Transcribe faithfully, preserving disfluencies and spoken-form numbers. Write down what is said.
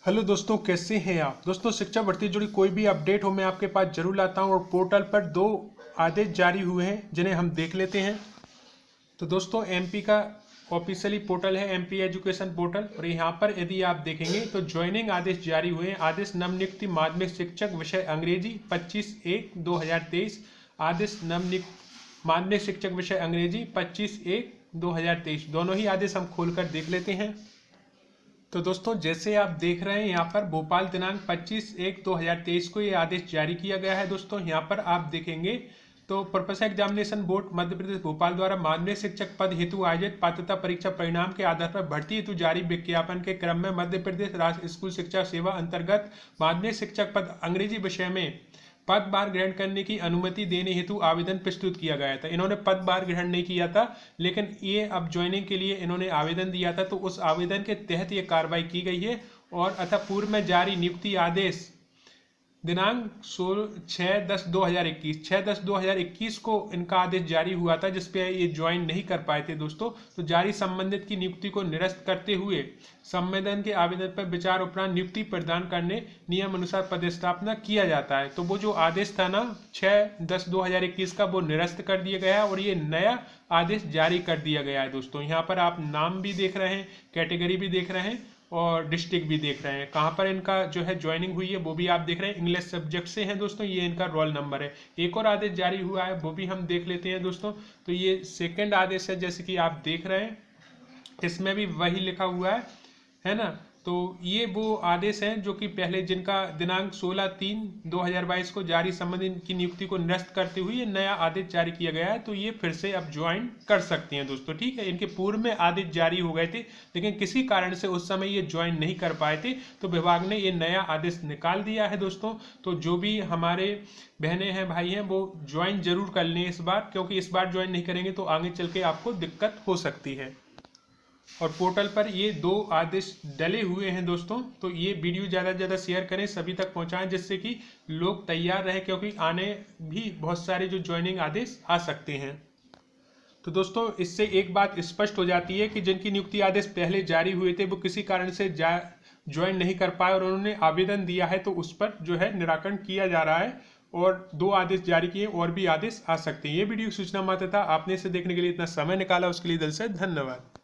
Hello दोस्तों, कैसे हैं आप। दोस्तों, शिक्षा भर्ती से जुड़ी कोई भी अपडेट हो मैं आपके पास जरूर लाता हूं और पोर्टल पर दो आदेश जारी हुए हैं जिन्हें हम देख लेते हैं। तो दोस्तों, एमपी का ऑफिशियली पोर्टल है एमपी एजुकेशन पोर्टल, और यहाँ पर यदि आप देखेंगे तो ज्वाइनिंग आदेश जारी हुए हैं। आदेश नवनियुक्ति माध्यमिक शिक्षक विषय अंग्रेजी पच्चीस एक दो हज़ार तेईस। आदेश नवनियुक्त माध्यमिक शिक्षक विषय अंग्रेजी पच्चीस एक दो हज़ार तेईस। दोनों ही आदेश हम खोलकर देख लेते हैं। तो दोस्तों, जैसे आप देख रहे हैं यहाँ पर भोपाल दिनांक पच्चीस एक दो हज़ार तेईस को ये आदेश जारी किया गया है। दोस्तों, यहाँ पर आप देखेंगे तो professional examination board Madhya Pradesh Bhopal द्वारा माध्यमिक शिक्षक पद हेतु आयोजित पात्रता परीक्षा परिणाम के आधार पर भर्ती हेतु जारी विज्ञापन के क्रम में मध्य प्रदेश राज्य स्कूल शिक्षा सेवा अंतर्गत माध्यमिक शिक्षक पद अंग्रेजी विषय में पदभार ग्रहण करने की अनुमति देने हेतु आवेदन प्रस्तुत किया गया था। इन्होंने पदभार ग्रहण नहीं किया था, लेकिन ये अब ज्वाइनिंग के लिए इन्होंने आवेदन दिया था, तो उस आवेदन के तहत ये कार्रवाई की गई है। और अतः पूर्व में जारी नियुक्ति आदेश दिनांक सोलह छः दस दो हज़ार इक्कीस छः दस दो हज़ार इक्कीस को इनका आदेश जारी हुआ था, जिसपे ये ज्वाइन नहीं कर पाए थे दोस्तों। तो जारी संबंधित की नियुक्ति को निरस्त करते हुए संवेदन के आवेदन पर विचार उपरांत नियुक्ति प्रदान करने नियम अनुसार पदस्थापना किया जाता है। तो वो जो आदेश था ना छः दस दो हज़ार इक्कीस का, वो निरस्त कर दिया गया है और ये नया आदेश जारी कर दिया गया है। दोस्तों, यहाँ पर आप नाम भी देख रहे हैं, कैटेगरी भी देख रहे हैं और डिस्ट्रिक्ट भी देख रहे हैं, कहाँ पर इनका जो है ज्वाइनिंग हुई है वो भी आप देख रहे हैं। इंग्लिश सब्जेक्ट से हैं दोस्तों, ये इनका रोल नंबर है। एक और आदेश जारी हुआ है, वो भी हम देख लेते हैं दोस्तों। तो ये सेकंड आदेश है, जैसे कि आप देख रहे हैं, इसमें भी वही लिखा हुआ है है ना। तो ये वो आदेश हैं जो कि पहले जिनका दिनांक सोलह तीन दो हज़ार बाईस को जारी संबंधित की नियुक्ति को निरस्त करते हुए ये नया आदेश जारी किया गया है। तो ये फिर से अब ज्वाइन कर सकते हैं दोस्तों, ठीक है। इनके पूर्व में आदेश जारी हो गए थे, लेकिन किसी कारण से उस समय ये ज्वाइन नहीं कर पाए थे, तो विभाग ने ये नया आदेश निकाल दिया है दोस्तों। तो जो भी हमारे बहनें हैं, भाई हैं, वो ज्वाइन जरूर कर लें इस बार, क्योंकि इस बार ज्वाइन नहीं करेंगे तो आगे चल के आपको दिक्कत हो सकती है। और पोर्टल पर ये दो आदेश डले हुए हैं दोस्तों, तो ये वीडियो ज़्यादा से ज़्यादा शेयर करें, सभी तक पहुंचाएं, जिससे कि लोग तैयार रहें, क्योंकि आने भी बहुत सारे जो ज्वाइनिंग आदेश आ सकते हैं। तो दोस्तों, इससे एक बात स्पष्ट हो जाती है कि जिनकी नियुक्ति आदेश पहले जारी हुए थे वो किसी कारण से ज्वाइन नहीं कर पाए और उन्होंने आवेदन दिया है, तो उस पर जो है निराकरण किया जा रहा है। और दो आदेश जारी किए, और भी आदेश आ सकते हैं। ये वीडियो सूचना मात्र था, आपने इसे देखने के लिए इतना समय निकाला, उसके लिए दिल से धन्यवाद।